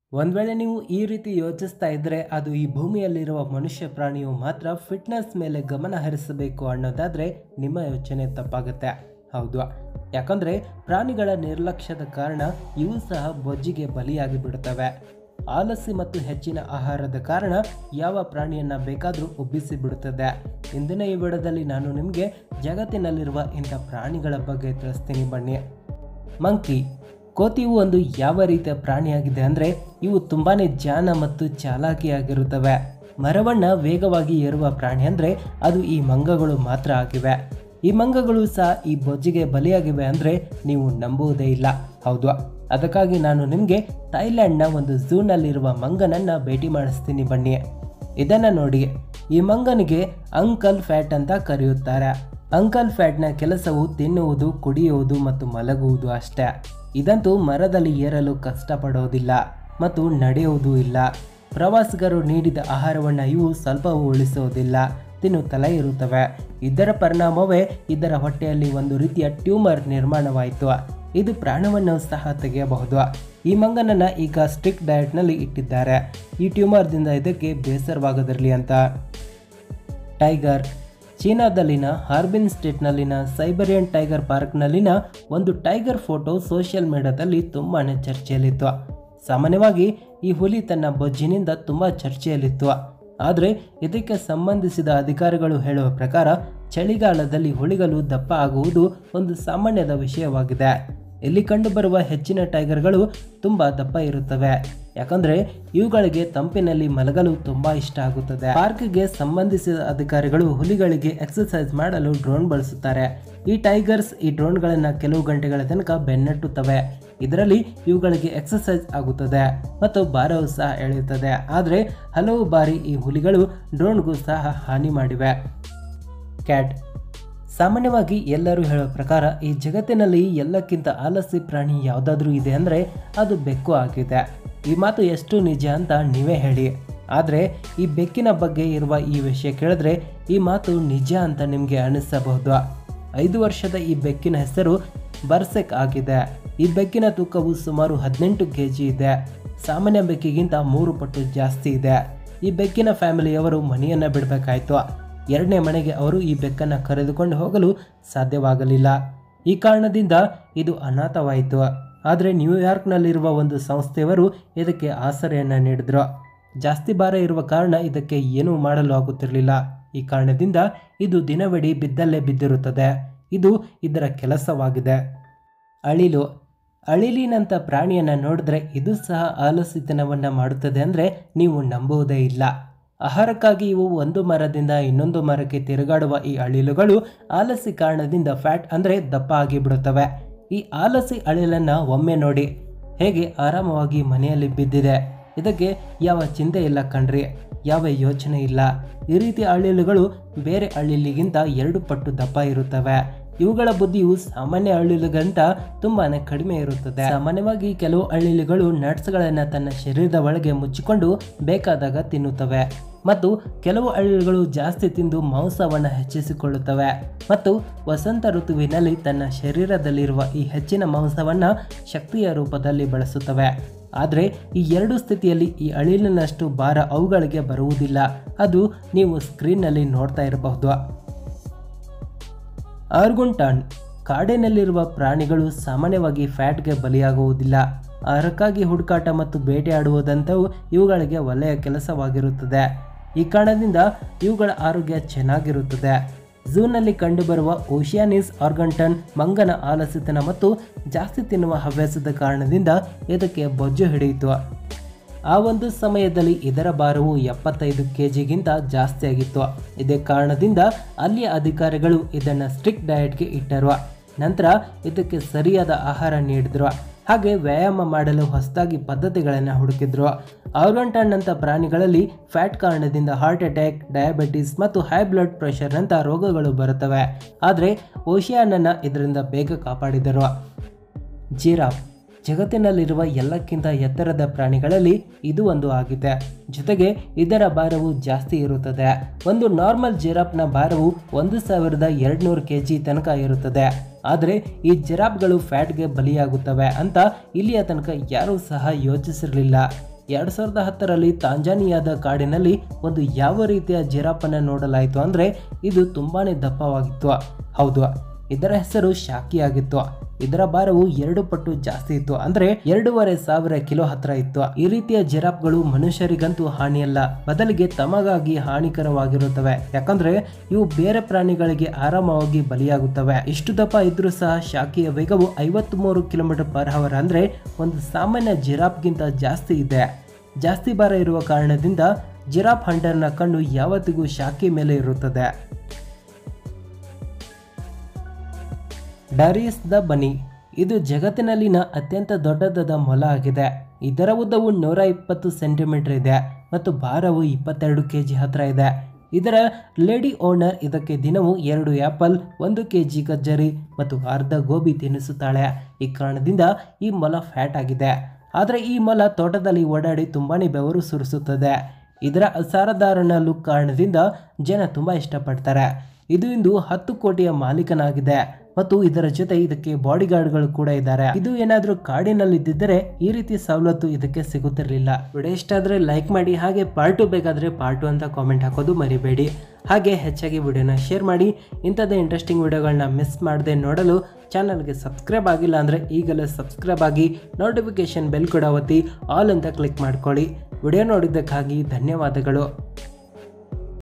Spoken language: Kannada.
ಒಂದು ವೇಳೆ ನೀವು ಈ ರೀತಿ ಯೋಚಿಸ್ತಾ ಇದ್ದರೆ ಅದು ಈ ಭೂಮಿಯಲ್ಲಿರುವ ಮನುಷ್ಯ ಪ್ರಾಣಿಯು ಮಾತ್ರ ಫಿಟ್ನೆಸ್ ಮೇಲೆ ಗಮನ ಹರಿಸಬೇಕು ಅನ್ನೋದಾದರೆ ನಿಮ್ಮ ಯೋಚನೆ ತಪ್ಪಾಗುತ್ತೆ. ಹೌದು, ಯಾಕಂದರೆ ಪ್ರಾಣಿಗಳ ನಿರ್ಲಕ್ಷ್ಯದ ಕಾರಣ ಇವು ಸಹ ಬೊಜ್ಜಿಗೆ ಬಲಿಯಾಗಿ ಬಿಡುತ್ತವೆ. ಆಲಸಿ ಮತ್ತು ಹೆಚ್ಚಿನ ಆಹಾರದ ಕಾರಣ ಯಾವ ಪ್ರಾಣಿಯನ್ನು ಬೇಕಾದರೂ ಉಬ್ಬಿಸಿ ಬಿಡುತ್ತದೆ. ಇಂದಿನ ಈ ವಿಡಿಯೋದಲ್ಲಿ ನಾನು ನಿಮಗೆ ಜಗತ್ತಿನಲ್ಲಿರುವ ಇಂಥ ಪ್ರಾಣಿಗಳ ಬಗ್ಗೆ ತಿಳಿಸ್ತೀನಿ ಬನ್ನಿ. ಮಂಕಿ ಕೋತಿಯು ಒಂದು ಯಾವ ರೀತಿಯ ಪ್ರಾಣಿಯಾಗಿದೆ ಅಂದರೆ ಇವು ತುಂಬಾ ಜಾಣ ಮತ್ತು ಚಾಲಾಕಿಯಾಗಿರುತ್ತವೆ. ಮರವನ್ನು ವೇಗವಾಗಿ ಏರುವ ಪ್ರಾಣಿ ಅಂದರೆ ಅದು ಈ ಮಂಗಗಳು ಮಾತ್ರ ಆಗಿವೆ. ಈ ಮಂಗಗಳು ಸಹ ಈ ಬೊಜ್ಜಿಗೆ ಬಲಿಯಾಗಿವೆ ಅಂದರೆ ನೀವು ನಂಬುವುದೇ ಇಲ್ಲ. ಹೌದು, ಅದಕ್ಕಾಗಿ ನಾನು ನಿಮಗೆ ಥೈಲ್ಯಾಂಡ್ನ ಒಂದು ಝೂನಲ್ಲಿರುವ ಮಂಗನನ್ನು ಭೇಟಿ ಮಾಡಿಸ್ತೀನಿ ಬನ್ನಿ. ಇದನ್ನು ನೋಡಿ, ಈ ಮಂಗನಿಗೆ ಅಂಕಲ್ ಫ್ಯಾಟ್ ಅಂತ ಕರೆಯುತ್ತಾರೆ. ಅಂಕಲ್ ಫ್ಯಾಟ್ನ ಕೆಲಸವು ತಿನ್ನುವುದು, ಕುಡಿಯುವುದು ಮತ್ತು ಮಲಗುವುದು ಅಷ್ಟೇ. ಇದಂತೂ ಮರದಲ್ಲಿ ಏರಲು ಕಷ್ಟಪಡೋದಿಲ್ಲ ಮತ್ತು ನಡೆಯುವುದೂ ಇಲ್ಲ. ಪ್ರವಾಸಿಗರು ನೀಡಿದ ಆಹಾರವನ್ನು ಇವು ಸ್ವಲ್ಪವೂ ಉಳಿಸೋದಿಲ್ಲ, ತಿನ್ನುತ್ತಲೇ ಇರುತ್ತವೆ. ಇದರ ಪರಿಣಾಮವೇ ಇದರ ಹೊಟ್ಟೆಯಲ್ಲಿ ಒಂದು ರೀತಿಯ ಟ್ಯೂಮರ್ ನಿರ್ಮಾಣವಾಯಿತು. ಇದು ಪ್ರಾಣವನ್ನು ಸಹ ತೆಗೆಯಬಹುದು. ಈ ಮಂಗನನ್ನು ಈಗ ಸ್ಟ್ರಿಕ್ಟ್ ಡಯಟ್ನಲ್ಲಿ ಇಟ್ಟಿದ್ದಾರೆ, ಈ ಟ್ಯೂಮರ್ದಿಂದ ಇದಕ್ಕೆ ಬೇಸರವಾಗದಿರಲಿ ಅಂತ. ಟೈಗರ್ ಚೀನಾದಲ್ಲಿನ ಹಾರ್ಬಿನ್ ಸ್ಟೇಟ್ನಲ್ಲಿನ ಸೈಬರಿಯನ್ ಟೈಗರ್ ಪಾರ್ಕ್ನಲ್ಲಿನ ಒಂದು ಟೈಗರ್ ಫೋಟೋ ಸೋಷಿಯಲ್ ಮೀಡಿಯಾದಲ್ಲಿ ತುಂಬಾ ಚರ್ಚೆಯಲ್ಲಿತ್ತು. ಸಾಮಾನ್ಯವಾಗಿ ಈ ಹುಲಿ ತನ್ನ ಬೊಜ್ಜಿನಿಂದ ತುಂಬ ಚರ್ಚೆಯಲ್ಲಿತ್ತು. ಆದರೆ ಇದಕ್ಕೆ ಸಂಬಂಧಿಸಿದ ಅಧಿಕಾರಿಗಳು ಹೇಳುವ ಪ್ರಕಾರ ಚಳಿಗಾಲದಲ್ಲಿ ಹುಲಿಗಳು ದಪ್ಪ ಆಗುವುದು ಒಂದು ಸಾಮಾನ್ಯದ ವಿಷಯವಾಗಿದೆ. ಇಲ್ಲಿ ಕಂಡುಬರುವ ಹೆಚ್ಚಿನ ಟೈಗರ್ಗಳು ತುಂಬ ದಪ್ಪ ಇರುತ್ತವೆ, ಯಾಕಂದರೆ ಇವುಗಳಿಗೆ ತಂಪಿನಲ್ಲಿ ಮಲಗಲು ತುಂಬ ಇಷ್ಟ ಆಗುತ್ತದೆ. ಪಾರ್ಕ್ಗೆ ಸಂಬಂಧಿಸಿದ ಅಧಿಕಾರಿಗಳು ಹುಲಿಗಳಿಗೆ ಎಕ್ಸರ್ಸೈಸ್ ಮಾಡಲು ಡ್ರೋನ್ ಬಳಸುತ್ತಾರೆ. ಈ ಟೈಗರ್ಸ್ ಈ ಡ್ರೋನ್ಗಳನ್ನು ಕೆಲವು ಗಂಟೆಗಳ ತನಕ ಬೆನ್ನಟ್ಟುತ್ತವೆ. ಇದರಲ್ಲಿ ಇವುಗಳಿಗೆ ಎಕ್ಸರ್ಸೈಸ್ ಆಗುತ್ತದೆ ಮತ್ತು ಭಾರವೂ ಸಹ ಎಳೆಯುತ್ತದೆ. ಆದರೆ ಹಲವು ಬಾರಿ ಈ ಹುಲಿಗಳು ಡ್ರೋನ್ಗೂ ಸಹ ಹಾನಿ ಮಾಡಿವೆ. ಕ್ಯಾಟ್ ಸಾಮಾನ್ಯವಾಗಿ ಎಲ್ಲರೂ ಹೇಳೋ ಪ್ರಕಾರ ಈ ಜಗತ್ತಿನಲ್ಲಿ ಎಲ್ಲಕ್ಕಿಂತ ಆಲಸಿ ಪ್ರಾಣಿ ಯಾವುದಾದ್ರೂ ಇದೆ ಅಂದರೆ ಅದು ಬೆಕ್ಕು ಆಗಿದೆ. ಈ ಮಾತು ಎಷ್ಟು ನಿಜ ಅಂತ ನೀವೇ ಹೇಳಿ. ಆದರೆ ಈ ಬೆಕ್ಕಿನ ಬಗ್ಗೆ ಇರುವ ಈ ವಿಷಯ ಕೇಳಿದ್ರೆ ಈ ಮಾತು ನಿಜ ಅಂತ ನಿಮಗೆ ಅನಿಸಬಹುದು. 5 ವರ್ಷದ ಈ ಬೆಕ್ಕಿನ ಹೆಸರು ಬರ್ಸೆಕ್ ಆಗಿದೆ. ಈ ಬೆಕ್ಕಿನ ತೂಕವು ಸುಮಾರು 18 kg ಇದೆ. ಸಾಮಾನ್ಯ ಬೆಕ್ಕಿಗಿಂತ 3 ಪಟ್ಟು ಜಾಸ್ತಿ ಇದೆ. ಈ ಬೆಕ್ಕಿನ ಫ್ಯಾಮಿಲಿಯವರು ಮನೆಯನ್ನು ಬಿಡಬೇಕಾಯಿತು. 2ನೇ ಮನೆಗೆ ಅವರು ಈ ಬೆಕ್ಕನ್ನು ಕರೆದುಕೊಂಡು ಹೋಗಲು ಸಾಧ್ಯವಾಗಲಿಲ್ಲ. ಈ ಕಾರಣದಿಂದ ಇದು ಅನಾಥವಾಯಿತು. ಆದರೆ ನ್ಯೂಯಾರ್ಕ್ನಲ್ಲಿರುವ ಒಂದು ಸಂಸ್ಥೆಯವರು ಇದಕ್ಕೆ ಆಸರೆಯನ್ನು ನೀಡಿದ್ರು. ಜಾಸ್ತಿ ಭಾರ ಇರುವ ಕಾರಣ ಇದಕ್ಕೆ ಏನೂ ಮಾಡಲು ಆಗುತ್ತಿರಲಿಲ್ಲ. ಈ ಕಾರಣದಿಂದ ಇದು ದಿನವಿಡೀ ಬಿದ್ದಲ್ಲೇ ಬಿದ್ದಿರುತ್ತದೆ. ಇದು ಇದರ ಕೆಲಸವಾಗಿದೆ. ಅಳಿಲಿನಂಥ ಪ್ರಾಣಿಯನ್ನು ನೋಡಿದ್ರೆ ಇದು ಸಹ ಆಲಸಿತನವನ್ನು ಮಾಡುತ್ತದೆ ಅಂದರೆ ನೀವು ನಂಬುವುದೇ ಇಲ್ಲ. ಆಹಾರಕ್ಕಾಗಿ ಇವು ಒಂದು ಮರದಿಂದ ಇನ್ನೊಂದು ಮರಕ್ಕೆ ತಿರುಗಾಡುವ ಈ ಅಳಿಲುಗಳು ಆಲಸಿ ಕಾರಣದಿಂದ ಫ್ಯಾಟ್ ಅಂದರೆ ದಪ್ಪ ಆಗಿಬಿಡುತ್ತವೆ. ಈ ಆಲಸಿ ಅಳಿಲನ್ನು ಒಮ್ಮೆ ನೋಡಿ, ಹೇಗೆ ಆರಾಮವಾಗಿ ಮನೆಯಲ್ಲಿ ಬಿದ್ದಿದೆ. ಇದಕ್ಕೆ ಯಾವ ಚಿಂತೆ ಇಲ್ಲ ಕಣ್ರಿ, ಯಾವ ಯೋಚನೆ ಇಲ್ಲ. ಈ ರೀತಿಯ ಅಳಿಲುಗಳು ಬೇರೆ ಅಳಿಲಿಗಿಂತ 2 ಪಟ್ಟು ದಪ್ಪ ಇರುತ್ತವೆ. ಇವುಗಳ ಬುದ್ಧಿಯು ಸಾಮಾನ್ಯ ಅಳಿಲುಗಿಂತ ತುಂಬಾ ಕಡಿಮೆ ಇರುತ್ತದೆ. ಸಾಮಾನ್ಯವಾಗಿ ಕೆಲವು ಅಳಿಲುಗಳು ನಟ್ಸ್ಗಳನ್ನು ತನ್ನ ಶರೀರದ ಒಳಗೆ ಮುಚ್ಚಿಕೊಂಡು ಬೇಕಾದಾಗ ತಿನ್ನುತ್ತವೆ ಮತ್ತು ಕೆಲವು ಅಳಿಲುಗಳು ಜಾಸ್ತಿ ತಿಂದು ಮಾಂಸವನ್ನು ಹೆಚ್ಚಿಸಿಕೊಳ್ಳುತ್ತವೆ ಮತ್ತು ವಸಂತ ಋತುವಿನಲ್ಲಿ ತನ್ನ ಶರೀರದಲ್ಲಿರುವ ಈ ಹೆಚ್ಚಿನ ಮಾಂಸವನ್ನು ಶಕ್ತಿಯ ರೂಪದಲ್ಲಿ ಬಳಸುತ್ತವೆ. ಆದರೆ ಈ 2 ಸ್ಥಿತಿಯಲ್ಲಿ ಈ ಅಳಿಲಿನಷ್ಟು ಭಾರ ಅವುಗಳಿಗೆ ಬರುವುದಿಲ್ಲ. ಅದು ನೀವು ಸ್ಕ್ರೀನ್ನಲ್ಲಿ ನೋಡ್ತಾ ಇರಬಹುದು. ಆರ್ಗುಂಟಾನ್ ಕಾಡಿನಲ್ಲಿರುವ ಪ್ರಾಣಿಗಳು ಸಾಮಾನ್ಯವಾಗಿ ಫ್ಯಾಟ್ಗೆ ಬಲಿಯಾಗುವುದಿಲ್ಲ. ಆಹಾರಕ್ಕಾಗಿ ಹುಡುಕಾಟ ಮತ್ತು ಬೇಟೆಯಾಡುವುದಂತೂ ಇವುಗಳಿಗೆ ಒಳ್ಳೆಯ ಕೆಲಸವಾಗಿರುತ್ತದೆ. ಈ ಕಾರಣದಿಂದ ಇವುಗಳ ಆರೋಗ್ಯ ಚೆನ್ನಾಗಿರುತ್ತದೆ. ಝೂನಲ್ಲಿ ಕಂಡುಬರುವ ಓಷಿಯಾನಿಸ್ ಆರ್ಗಂಟನ್ ಮಂಗನ ಆಲಸಿತನ ಮತ್ತು ಜಾಸ್ತಿ ತಿನ್ನುವ ಹವ್ಯಾಸದ ಕಾರಣದಿಂದ ಇದಕ್ಕೆ ಬೊಜ್ಜು ಹಿಡಿಯಿತು. ಆ ಒಂದು ಸಮಯದಲ್ಲಿ ಇದರ ಭಾರವು 75 kgಗಿಂತ ಜಾಸ್ತಿ ಆಗಿತ್ತು. ಇದೇ ಕಾರಣದಿಂದ ಅಲ್ಲಿಯ ಅಧಿಕಾರಿಗಳು ಇದನ್ನು ಸ್ಟ್ರಿಕ್ಟ್ ಡಯಟ್ಗೆ ಇಟ್ಟರು. ನಂತರ ಇದಕ್ಕೆ ಸರಿಯಾದ ಆಹಾರ ನೀಡಿದ್ರು. ಹಾಗೆ ವ್ಯಾಯಾಮ ಮಾಡಲು ಹೊಸದಾಗಿ ಪದ್ಧತಿಗಳನ್ನು ಹುಡುಕಿದ್ರು. ಆರ್ಗಂಟನ್ನಂಥ ಪ್ರಾಣಿಗಳಲ್ಲಿ ಫ್ಯಾಟ್ ಕಾರಣದಿಂದ ಹಾರ್ಟ್ ಅಟ್ಯಾಕ್, ಡಯಾಬಿಟಿಸ್ ಮತ್ತು ಹೈ ಬ್ಲಡ್ ಪ್ರೆಷರ್ನಂಥ ರೋಗಗಳು ಬರುತ್ತವೆ. ಆದರೆ ಓಷಿಯಾನನ್ನು ಇದರಿಂದ ಬೇಗ ಕಾಪಾಡಿದರು. ಜಿರಾಫ್ ಜಗತ್ತಿನಲ್ಲಿರುವ ಎಲ್ಲಕ್ಕಿಂತ ಎತ್ತರದ ಪ್ರಾಣಿಗಳಲ್ಲಿ ಇದು ಒಂದು ಆಗಿದೆ. ಜೊತೆಗೆ ಇದರ ಭಾರವು ಜಾಸ್ತಿ ಇರುತ್ತದೆ. ಒಂದು ನಾರ್ಮಲ್ ಜಿರಾಫ್ನ ಭಾರವು 1200 kg ತನಕ ಇರುತ್ತದೆ. ಆದರೆ ಈ ಜಿರಾಫ್ಗಳು ಫ್ಯಾಟ್ಗೆ ಬಲಿಯಾಗುತ್ತವೆ ಅಂತ ಇಲ್ಲಿಯ ತನಕ ಯಾರೂ ಸಹ ಯೋಚಿಸಿರಲಿಲ್ಲ. 2010ರಲ್ಲಿ ತಾಂಜಾನಿಯಾದ ಕಾಡಿನಲ್ಲಿ ಒಂದು ಯಾವ ರೀತಿಯ ಜಿರಾಫನ್ನು ನೋಡಲಾಯಿತು ಅಂದರೆ ಇದು ತುಂಬಾನೇ ದಪ್ಪವಾಗಿತ್ತು. ಹೌದು, ಇದರ ಹೆಸರು ಶಾಕಿ ಆಗಿತ್ತು. ಇದರ ಭಾರವು 2 ಪಟ್ಟು ಜಾಸ್ತಿ ಇತ್ತು, ಅಂದ್ರೆ 2,500 ಕಿಲೋ ಹತ್ರ ಇತ್ತು. ಈ ರೀತಿಯ ಜಿರಾಫ್ಗಳು ಮನುಷ್ಯರಿಗಂತೂ ಹಾನಿಯಲ್ಲ, ಬದಲಿಗೆ ತಮಗಾಗಿ ಹಾನಿಕರವಾಗಿರುತ್ತವೆ. ಯಾಕಂದ್ರೆ ಇವು ಬೇರೆ ಪ್ರಾಣಿಗಳಿಗೆ ಆರಾಮವಾಗಿ ಬಲಿಯಾಗುತ್ತವೆ. ಇಷ್ಟು ದಪ್ಪ ಇದ್ರೂ ಸಹ ಶಾಕಿಯ ವೇಗವು 53 km/h, ಅಂದ್ರೆ ಒಂದು ಸಾಮಾನ್ಯ ಜಿರಾಫ್ಗಿಂತ ಜಾಸ್ತಿ ಇದೆ. ಜಾಸ್ತಿ ಭಾರ ಇರುವ ಕಾರಣದಿಂದ ಜಿರಾಫ್ ಹಂಟರ್ನ ಕಣ್ಣು ಯಾವತ್ತಿಗೂ ಶಾಕಿ ಮೇಲೆ ಇರುತ್ತದೆ. ಡಾರಿಯಸ್ ದ ಬನಿ ಇದು ಜಗತ್ತಿನಲ್ಲಿನ ಅತ್ಯಂತ ದೊಡ್ಡದಾದ ಮೊಲ ಆಗಿದೆ. ಇದರ ಉದ್ದವು 120 ಸೆಂಟಿಮೀಟರ್ ಇದೆ ಮತ್ತು ಭಾರವು 22 kg ಹತ್ರ ಇದೆ. ಇದರ ಲೇಡಿ ಓನರ್ ಇದಕ್ಕೆ ದಿನವೂ 2 ಆ್ಯಪಲ್, 1 kg ಗಜ್ಜರಿ ಮತ್ತು ಅರ್ಧ ಗೋಬಿ ತಿನ್ನಿಸುತ್ತಾಳೆ. ಈ ಕಾರಣದಿಂದ ಈ ಮೊಲ ಫ್ಯಾಟ್ ಆಗಿದೆ. ಆದರೆ ಈ ಮೊಲ ತೋಟದಲ್ಲಿ ಓಡಾಡಿ ತುಂಬಾನೇ ಬೆವರು ಸುರಿಸುತ್ತದೆ. ಇದರ ಅಸಾಧಾರಣ ಲುಕ್ ಕಾರಣದಿಂದ ಜನ ತುಂಬಾ ಇಷ್ಟಪಡ್ತಾರೆ. ಇದು ಇಂದು 10 ಕೋಟಿಯ ಮಾಲೀಕನಾಗಿದೆ ಮತ್ತು ಇದರ ಜೊತೆ ಇದಕ್ಕೆ ಬಾಡಿಗಾರ್ಡ್ಗಳು ಕೂಡ ಇದ್ದಾರೆ. ಇದು ಏನಾದರೂ ಕಾಡಿನಲ್ಲಿದ್ದರೆ ಈ ರೀತಿ ಸವಲತ್ತು ಇದಕ್ಕೆ ಸಿಗುತ್ತಿರಲಿಲ್ಲ. ವಿಡಿಯೋ ಇಷ್ಟ ಆದರೆ ಲೈಕ್ ಮಾಡಿ, ಹಾಗೆ ಪಾರ್ಟ್ 2 ಬೇಕಾದರೆ ಪಾರ್ಟ್ 2 ಅಂತ ಕಾಮೆಂಟ್ ಹಾಕೋದು ಮರಿಬೇಡಿ. ಹಾಗೆ ಹೆಚ್ಚಾಗಿ ವಿಡಿಯೋನ ಶೇರ್ ಮಾಡಿ. ಇಂಥದ್ದೇ ಇಂಟ್ರೆಸ್ಟಿಂಗ್ ವಿಡಿಯೋಗಳನ್ನ ಮಿಸ್ ಮಾಡದೆ ನೋಡಲು ಚಾನಲ್ಗೆ ಸಬ್ಸ್ಕ್ರೈಬ್ ಆಗಿಲ್ಲ ಅಂದರೆ ಈಗಲೇ ಸಬ್ಸ್ಕ್ರೈಬ್ ಆಗಿ, ನೋಟಿಫಿಕೇಶನ್ ಬೆಲ್ ಕೂಡ ಒತ್ತಿ ಆಲ್ ಅಂತ ಕ್ಲಿಕ್ ಮಾಡ್ಕೊಳ್ಳಿ. ವಿಡಿಯೋ ನೋಡಿದ್ದಕ್ಕಾಗಿ ಧನ್ಯವಾದಗಳು.